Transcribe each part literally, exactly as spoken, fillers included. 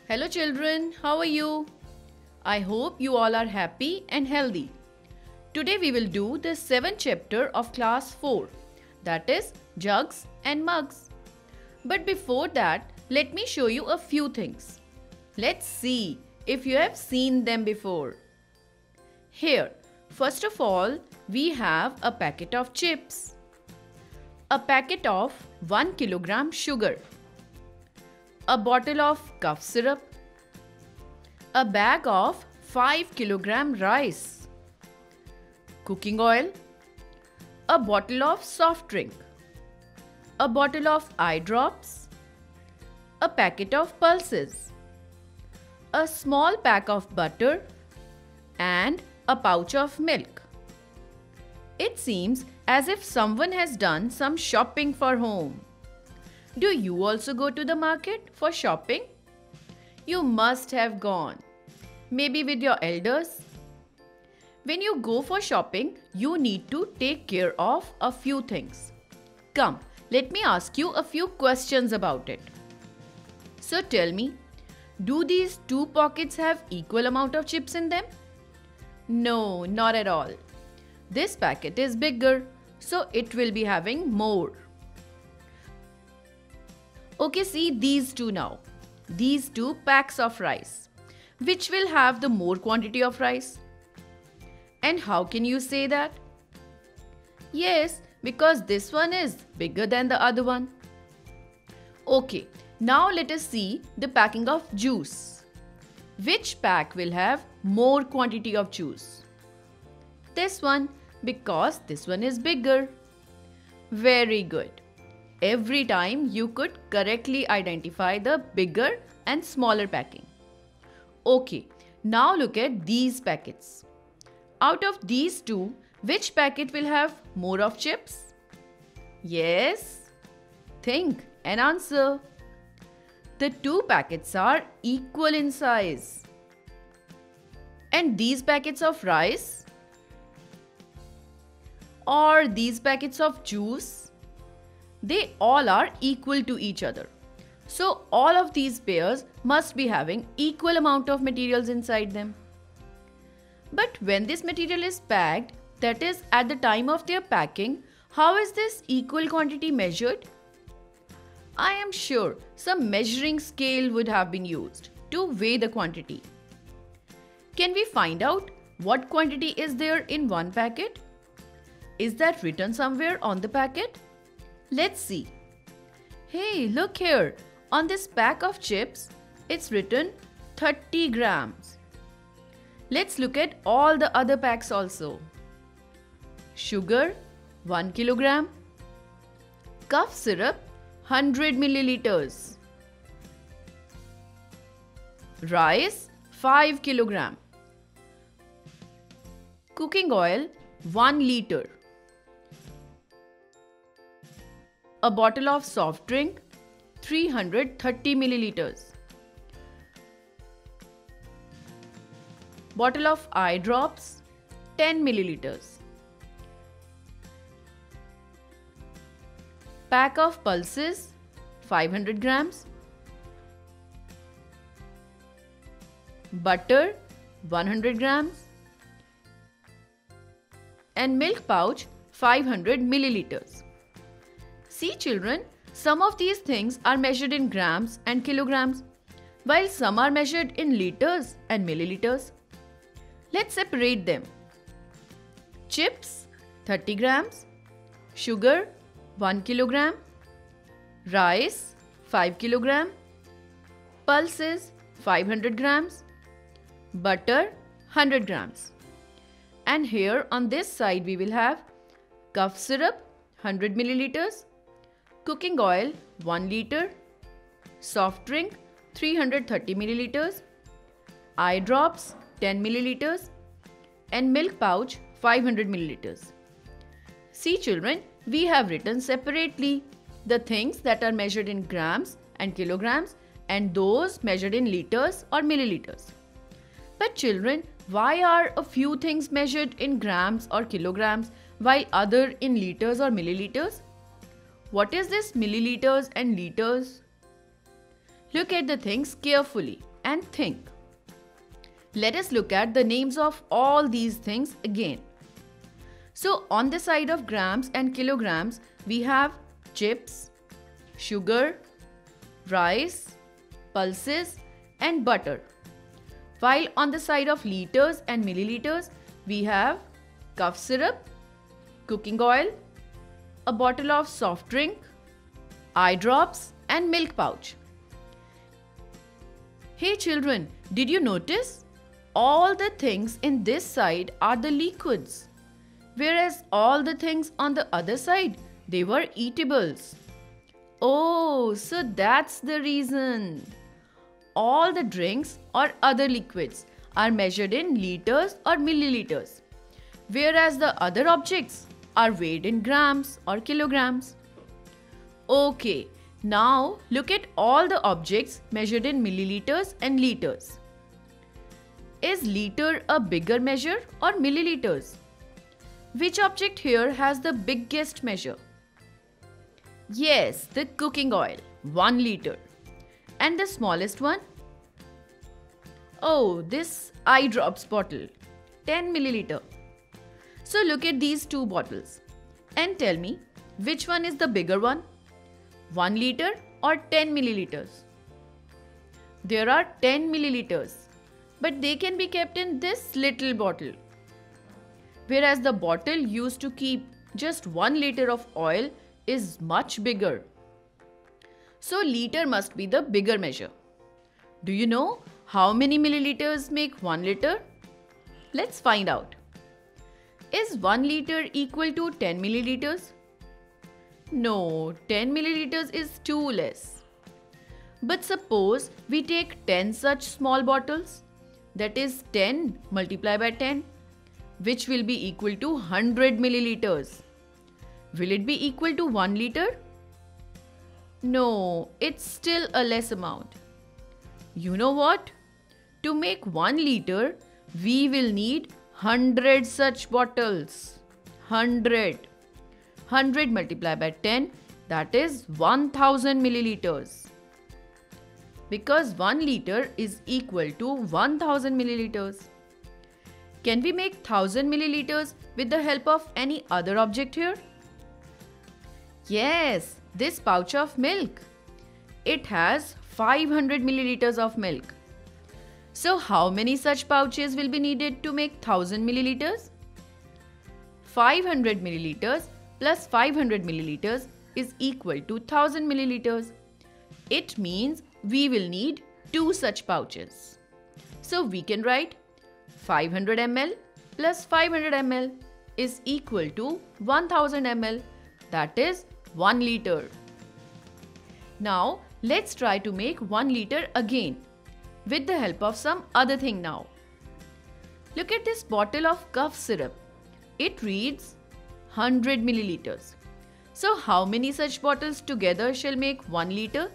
Hello children, how are you? I hope you all are happy and healthy. Today we will do the seventh chapter of class four, that is jugs and mugs. But before that, let me show you a few things. Let's see if you have seen them before. Here, first of all, we have a packet of chips, a packet of one kilogram sugar, a bottle of cough syrup, a bag of five kilogram rice, cooking oil, a bottle of soft drink, a bottle of eye drops, a packet of pulses, a small pack of butter, and a pouch of milk. It seems as if someone has done some shopping for home. Do you also go to the market for shopping? You must have gone. Maybe with your elders. When you go for shopping, you need to take care of a few things. Come, let me ask you a few questions about it. So tell me, do these two pockets have equal amount of chips in them? No, not at all. This packet is bigger, so it will be having more. Okay, see these two now. These two packs of rice. Which will have the more quantity of rice? And how can you say that? Yes, because this one is bigger than the other one. Okay, now let us see the packing of juice. Which pack will have more quantity of juice? This one, because this one is bigger. Very good. Every time you could correctly identify the bigger and smaller packing. Okay, now look at these packets. Out of these two, which packet will have more of chips? Yes? Think and answer. The two packets are equal in size. And these packets of rice? Or these packets of juice? They all are equal to each other. So all of these pairs must be having equal amount of materials inside them. But when this material is packed, that is at the time of their packing, how is this equal quantity measured? I am sure some measuring scale would have been used to weigh the quantity. Can we find out what quantity is there in one packet? Is that written somewhere on the packet? Let's see. Hey, look here. On this pack of chips, it's written thirty grams. Let's look at all the other packs also. Sugar, one kilogram. Cough syrup, one hundred milliliters. Rice, five kilogram. Cooking oil, one liter. A bottle of soft drink, three hundred thirty milliliters. Bottle of eye drops, ten milliliters. Pack of pulses, five hundred grams. Butter, one hundred grams. And milk pouch, five hundred milliliters. See children, some of these things are measured in grams and kilograms, while some are measured in liters and milliliters. Let's separate them. Chips, thirty grams. Sugar, one kilogram. Rice, five kilogram. Pulses, five hundred grams. Butter, one hundred grams. And here on this side we will have cough syrup, one hundred milliliters. Cooking oil, one liter, soft drink, three hundred thirty milliliters, eye drops, ten milliliters, and milk pouch, five hundred milliliters. See children, we have written separately the things that are measured in grams and kilograms and those measured in liters or milliliters. But children, why are a few things measured in grams or kilograms while other in liters or milliliters? What is this milliliters and liters? Look at the things carefully. and think. Let us look at the names of all these things again. So on the side of grams and kilograms, we have chips, sugar, rice, pulses and butter. While on the side of liters and milliliters, we have cough syrup, cooking oil, a bottle of soft drink, eye drops and milk pouch. Hey children, did you notice? All the things in this side are the liquids, whereas all the things on the other side, they were eatables. Oh, so that's the reason. All the drinks or other liquids are measured in liters or milliliters, whereas the other objects are weighed in grams or kilograms. Okay, now look at all the objects measured in milliliters and liters. Is liter a bigger measure or milliliters? Which object here has the biggest measure? Yes, the cooking oil, one liter. And the smallest one? Oh, this eye drops bottle, ten milliliter. So look at these two bottles and tell me which one is the bigger one, one liter or ten milliliters? There are ten milliliters, but they can be kept in this little bottle. Whereas the bottle used to keep just one liter of oil is much bigger. So liter must be the bigger measure. Do you know how many milliliters make one liter? Let's find out. Is one liter equal to ten milliliters? No, ten milliliters is too less. But suppose we take ten such small bottles, that is ten multiplied by ten, which will be equal to one hundred milliliters. Will it be equal to one liter? No, it's still a less amount. You know what? To make one liter, we will need one hundred such bottles. one hundred. one hundred multiplied by ten, that is one thousand milliliters. Because one liter is equal to one thousand milliliters. Can we make one thousand milliliters with the help of any other object here? Yes, this pouch of milk. It has five hundred milliliters of milk. So how many such pouches will be needed to make one thousand milliliters? five hundred milliliters plus five hundred milliliters is equal to one thousand milliliters. It means we will need two such pouches. So we can write five hundred milliliters plus five hundred milliliters is equal to one thousand milliliters, that is one liter. Now let's try to make one liter again with the help of some other thing now. Look at this bottle of cough syrup. It reads one hundred milliliters. So how many such bottles together shall make one liter?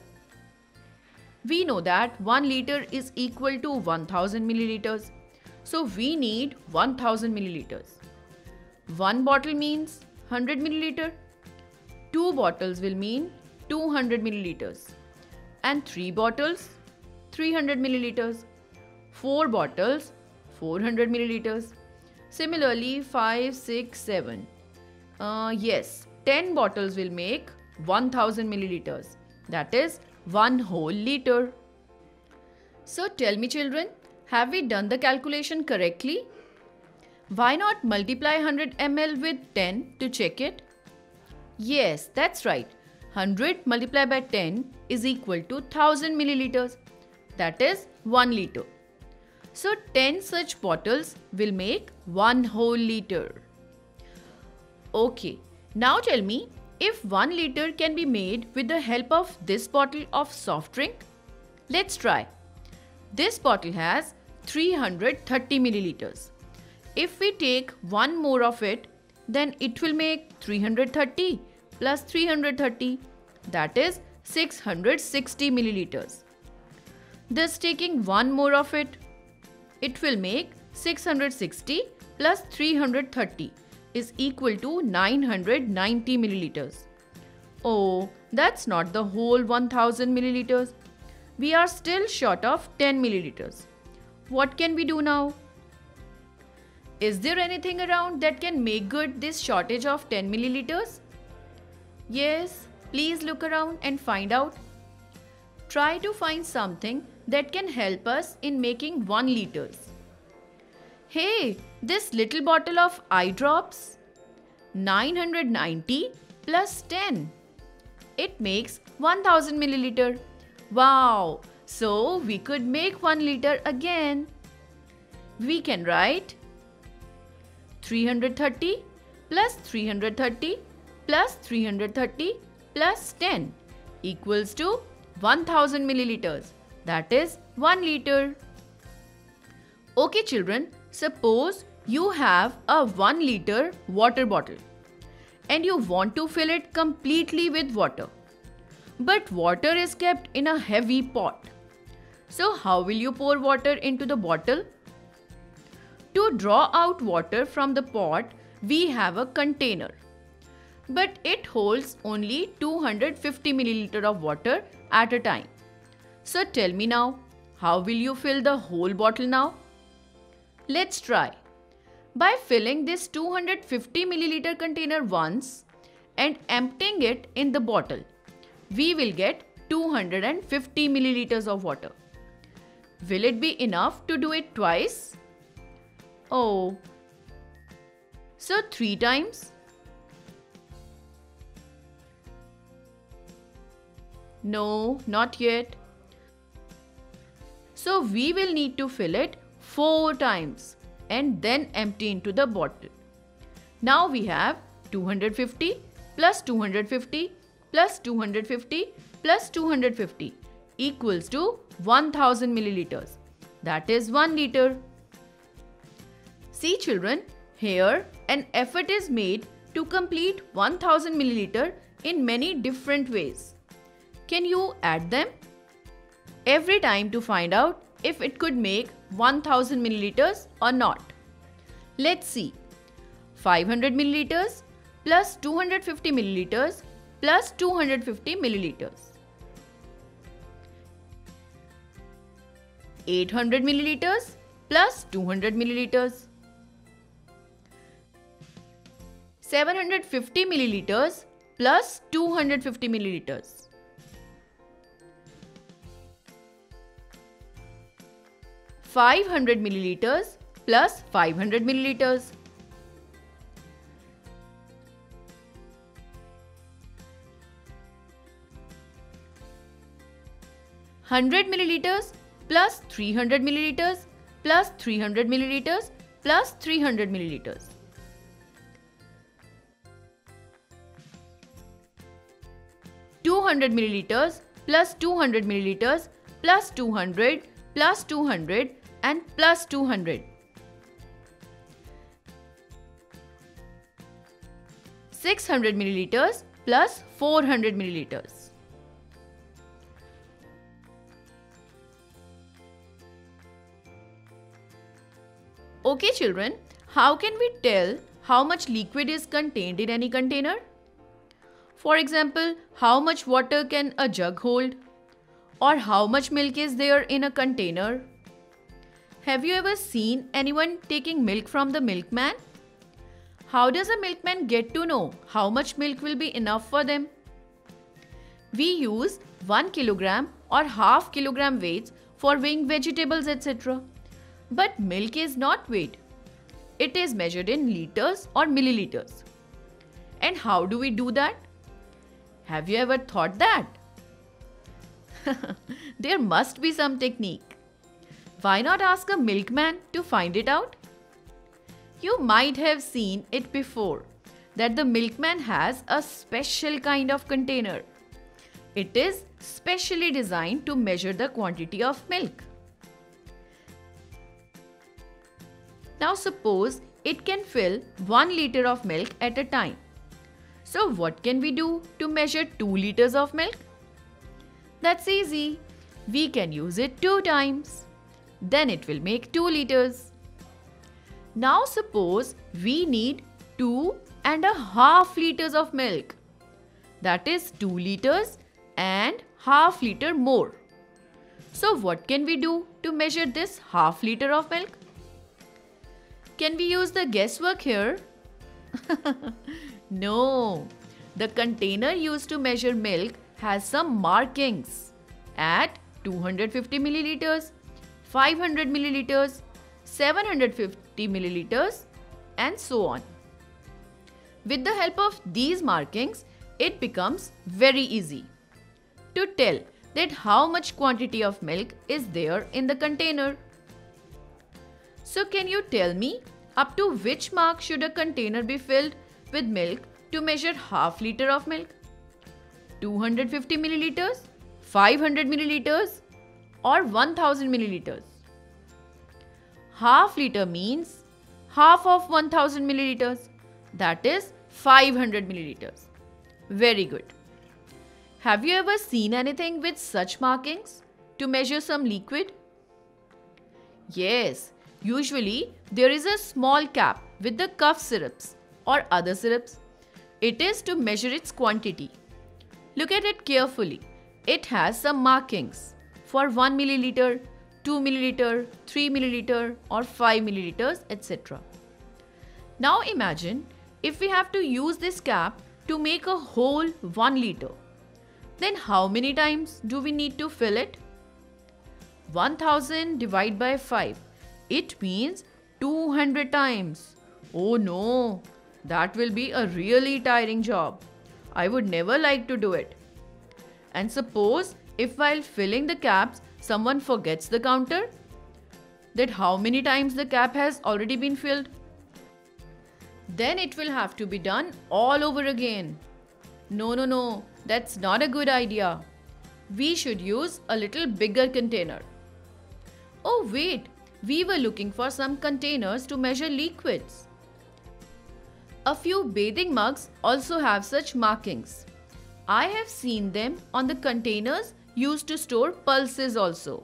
We know that one liter is equal to one thousand milliliters. So we need one thousand milliliters. One bottle means one hundred milliliter. Two bottles will mean two hundred milliliters. And three bottles, three hundred milliliters. Four bottles, four hundred milliliters. Similarly, five, six, seven. Uh, yes, ten bottles will make one thousand milliliters. That is one whole liter. So tell me children, have we done the calculation correctly? Why not multiply one hundred milliliters with ten to check it? Yes, that's right. one hundred multiplied by ten is equal to one thousand milliliters. That is one liter. So ten such bottles will make one whole liter. Okay, now tell me, if one liter can be made with the help of this bottle of soft drink? Let's try. This bottle has three hundred thirty milliliters. If we take one more of it, then it will make three hundred thirty plus three hundred thirty, that is six hundred sixty milliliters. Thus taking one more of it, it will make six hundred sixty plus three hundred thirty is equal to nine hundred ninety milliliters. Oh, that's not the whole one thousand milliliters. we are still short of ten milliliters. What can we do now? Is there anything around that can make good this shortage of ten milliliters? Yes, please look around and find out. Try to find something that can help us in making one liters. Hey, this little bottle of eye drops, nine hundred ninety plus ten. It makes one thousand milliliter. Wow! So we could make one liter again. We can write three hundred thirty plus three hundred thirty plus three hundred thirty plus ten equals to one thousand milliliters. That is one liter. Okay children, suppose you have a one liter water bottle and you want to fill it completely with water. But water is kept in a heavy pot. So how will you pour water into the bottle? To draw out water from the pot, we have a container. But it holds only two hundred fifty milliliters of water at a time. So tell me now, how will you fill the whole bottle now? Let's try. By filling this two hundred fifty milliliter container once and emptying it in the bottle, we will get two hundred fifty milliliters of water. Will it be enough to do it twice? Oh. So three times? No, not yet. So we will need to fill it four times and then empty into the bottle. Now we have two hundred fifty plus two hundred fifty plus two hundred fifty plus two hundred fifty equals to one thousand milliliters. That is one liter. See children, here an effort is made to complete one thousand milliliter in many different ways. Can you add them? Every time to find out if it could make one thousand milliliters or not. Let's see. five hundred milliliters plus two hundred fifty milliliters plus two hundred fifty milliliters. eight hundred milliliters plus two hundred milliliters. seven hundred fifty milliliters plus two hundred fifty milliliters. five hundred milliliters plus five hundred milliliters. one hundred milliliters plus three hundred milliliters plus three hundred milliliters plus three hundred milliliters. two hundred milliliters plus two hundred milliliters plus two hundred plus two hundred and plus two hundred. six hundred milliliters plus four hundred milliliters. Okay children, how can we tell how much liquid is contained in any container? For example, how much water can a jug hold? Or how much milk is there in a container? Have you ever seen anyone taking milk from the milkman? How does a milkman get to know how much milk will be enough for them? We use one kilogram or half kilogram weights for weighing vegetables et cetera. But milk is not weighed. It is measured in liters or milliliters. And how do we do that? Have you ever thought that? There must be some technique. Why not ask a milkman to find it out? You might have seen it before that the milkman has a special kind of container. It is specially designed to measure the quantity of milk. Now suppose it can fill one liter of milk at a time. So what can we do to measure two liters of milk? That's easy. We can use it two times. Then it will make two liters. Now suppose we need two and a half liters of milk. That is two liters and half liter more. So what can we do to measure this half liter of milk? Can we use the guesswork here? No. The container used to measure milk has some markings at two hundred fifty milliliters, five hundred milliliters, seven hundred fifty milliliters, and so on. With the help of these markings, it becomes very easy to tell that how much quantity of milk is there in the container. So can you tell me up to which mark should a container be filled with milk to measure half liter of milk? two hundred fifty milliliters, five hundred milliliters, or one thousand milliliters? Half liter means half of one thousand milliliters, that is five hundred milliliters. Very good. Have you ever seen anything with such markings to measure some liquid? Yes, usually there is a small cap with the cough syrups or other syrups. It is to measure its quantity. Look at it carefully. It has some markings for one milliliter, two milliliter, three milliliter, or five milliliters, et cetera. Now imagine if we have to use this cap to make a whole one liter. Then how many times do we need to fill it? one thousand divided by five. It means two hundred times. Oh no, that will be a really tiring job. I would never like to do it. And suppose if while filling the caps, someone forgets the counter, that how many times the cap has already been filled? Then it will have to be done all over again. No, no, no, that's not a good idea. We should use a little bigger container. Oh wait, we were looking for some containers to measure liquids. A few bathing mugs also have such markings. I have seen them on the containers used to store pulses also.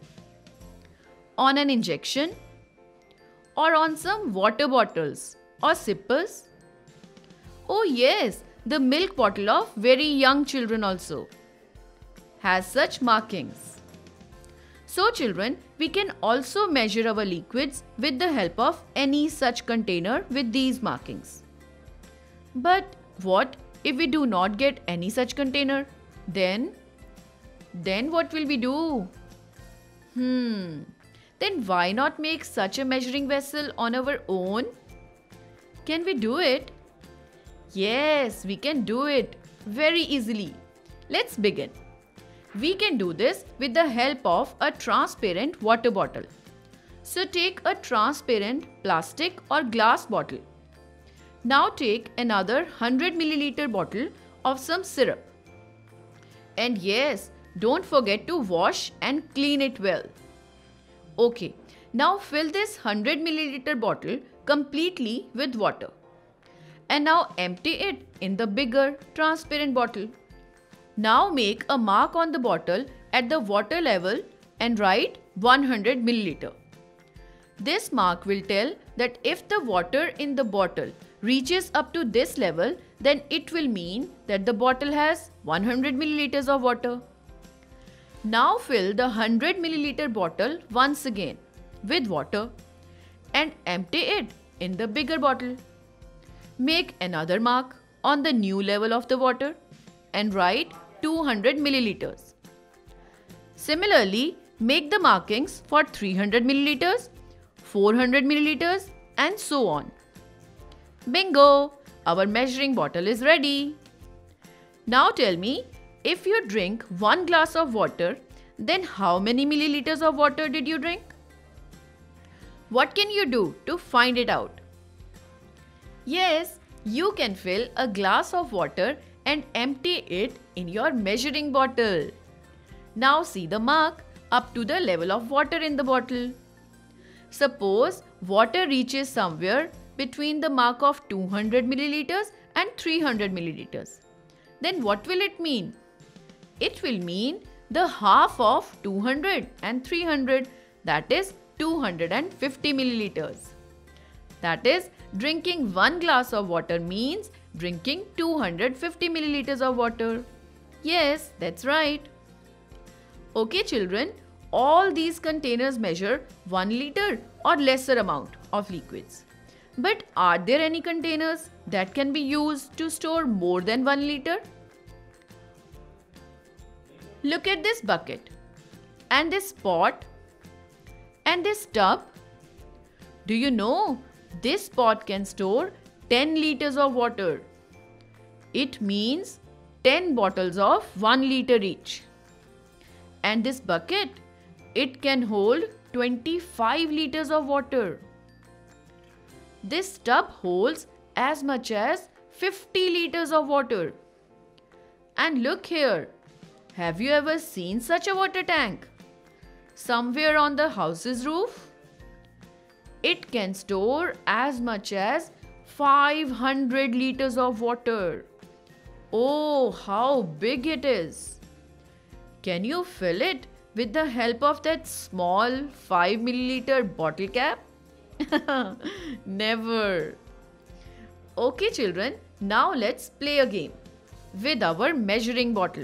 On an injection or on some water bottles or sippers. Oh yes, the milk bottle of very young children also has such markings. So children, we can also measure our liquids with the help of any such container with these markings. But what if we do not get any such container? Then, then what will we do? Hmm, then why not make such a measuring vessel on our own? Can we do it? Yes, we can do it very easily. Let's begin. We can do this with the help of a transparent water bottle. So take a transparent plastic or glass bottle. Now take another one hundred milliliter bottle of some syrup. And yes, don't forget to wash and clean it well. Okay, now fill this one hundred milliliter bottle completely with water. And now empty it in the bigger transparent bottle. Now make a mark on the bottle at the water level and write one hundred milliliter. This mark will tell that if the water in the bottle reaches up to this level, then it will mean that the bottle has one hundred milliliters of water. Now fill the one hundred milliliter bottle once again with water and empty it in the bigger bottle. Make another mark on the new level of the water and write two hundred milliliters. Similarly, make the markings for three hundred milliliters, four hundred milliliters, and so on. Bingo! Our measuring bottle is ready. Now tell me, if you drink one glass of water, then how many milliliters of water did you drink? What can you do to find it out? Yes, you can fill a glass of water and empty it in your measuring bottle. Now see the mark up to the level of water in the bottle. Suppose water reaches somewhere between the mark of two hundred milliliters and three hundred milliliters. Then what will it mean? It will mean the half of two hundred and three hundred, that is two hundred fifty milliliters. That is, drinking one glass of water means drinking two hundred fifty milliliters of water. Yes, that's right. Okay children, all these containers measure one liter or lesser amount of liquids. But are there any containers that can be used to store more than one liter? Look at this bucket and this pot and this tub. Do you know this pot can store ten liters of water? It means ten bottles of one liter each. And this bucket, it can hold twenty-five liters of water. This tub holds as much as fifty liters of water. And look here, have you ever seen such a water tank? Somewhere on the house's roof? It can store as much as five hundred liters of water. Oh, how big it is! Can you fill it with the help of that small five milliliter bottle cap? Never. Okay children, now let's play a game with our measuring bottle.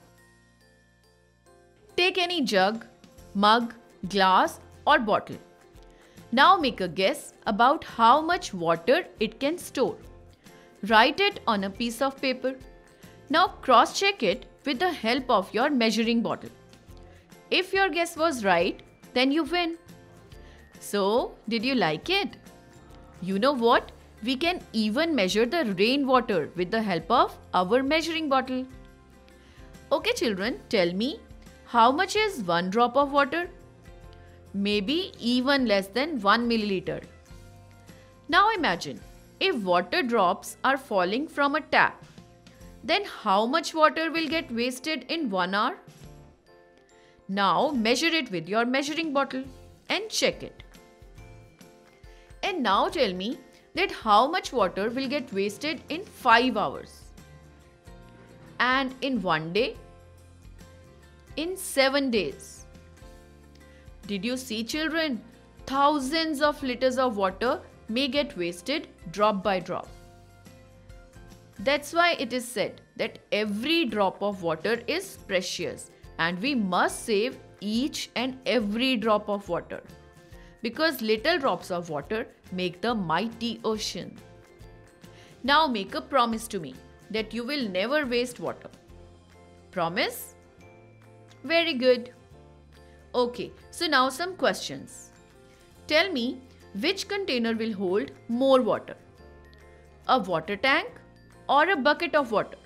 Take any jug, mug, glass or bottle. Now make a guess about how much water it can store. Write it on a piece of paper. Now cross-check it with the help of your measuring bottle. If your guess was right, then you win. So, did you like it? You know what? We can even measure the rainwater with the help of our measuring bottle. Okay children, tell me, how much is one drop of water? Maybe even less than one milliliter. Now imagine, if water drops are falling from a tap, then how much water will get wasted in one hour? Now measure it with your measuring bottle and check it. And now tell me that how much water will get wasted in five hours? And in one day? In seven days? Did you see children? Thousands of liters of water may get wasted drop by drop. That's why it is said that every drop of water is precious and we must save each and every drop of water, because little drops of water make the mighty ocean. Now make a promise to me that you will never waste water. Promise? Very good. Okay, so now some questions. Tell me, which container will hold more water? A water tank or a bucket of water?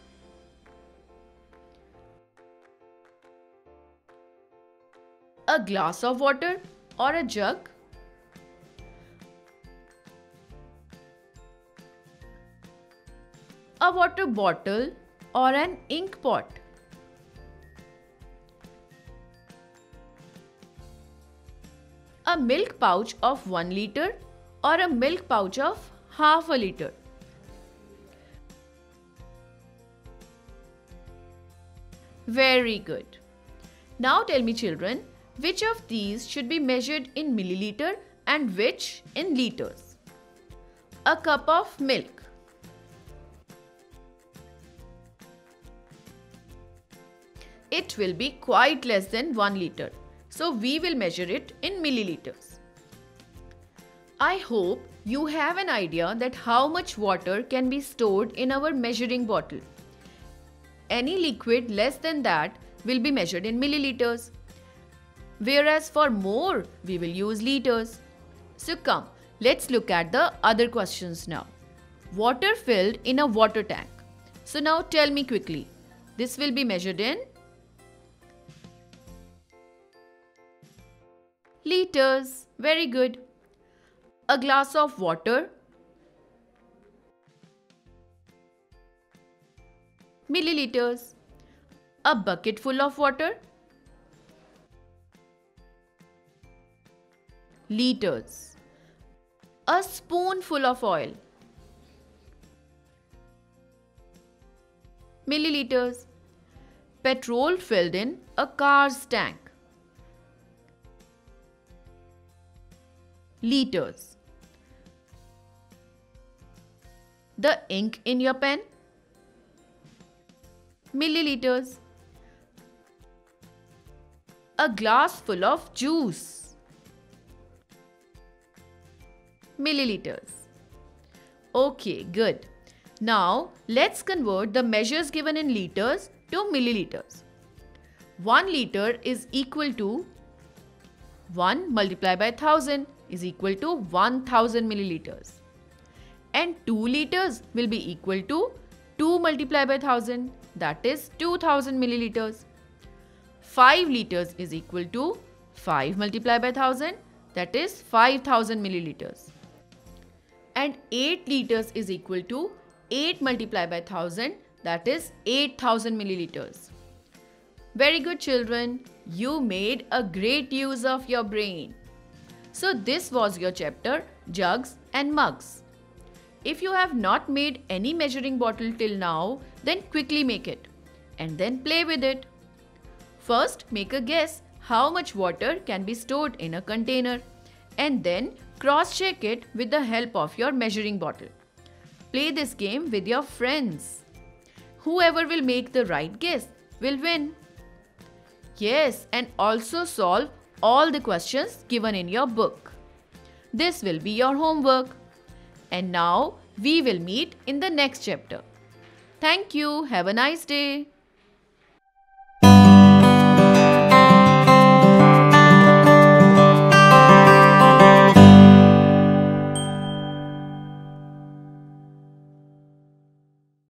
A glass of water or a jug? A water bottle or an ink pot? A milk pouch of one liter or a milk pouch of half a liter? Very good. Now tell me children, which of these should be measured in milliliter and which in liters? A cup of milk. It will be quite less than one liter. So we will measure it in milliliters. I hope you have an idea that how much water can be stored in our measuring bottle. Any liquid less than that will be measured in milliliters. Whereas for more, we will use liters. So come, let's look at the other questions now. Water filled in a water tank. So now tell me quickly, this will be measured in liters. Very good. A glass of water? Milliliters. A bucket full of water? Liters. A spoonful of oil? Milliliters. Petrol filled in a car's tank? Liters. The ink in your pen? Milliliters. a glass full of juice? Milliliters. Okay, good. Now, let's convert the measures given in liters to milliliters. one liter is equal to one multiplied by one thousand is equal to one thousand milliliters. And two liters will be equal to two multiplied by one thousand, that is two thousand milliliters. five liters is equal to five multiplied by one thousand, that is five thousand milliliters. And eight liters is equal to eight multiplied by one thousand, that is eight thousand milliliters. Very good, children. You made a great use of your brain. So this was your chapter, Jugs and Mugs. If you have not made any measuring bottle till now, then quickly make it and then play with it. First, make a guess how much water can be stored in a container and then cross-check it with the help of your measuring bottle. Play this game with your friends. Whoever will make the right guess will win. Yes, and also solve all the questions given in your book. This will be your homework. And now we will meet in the next chapter. Thank you. Have a nice day.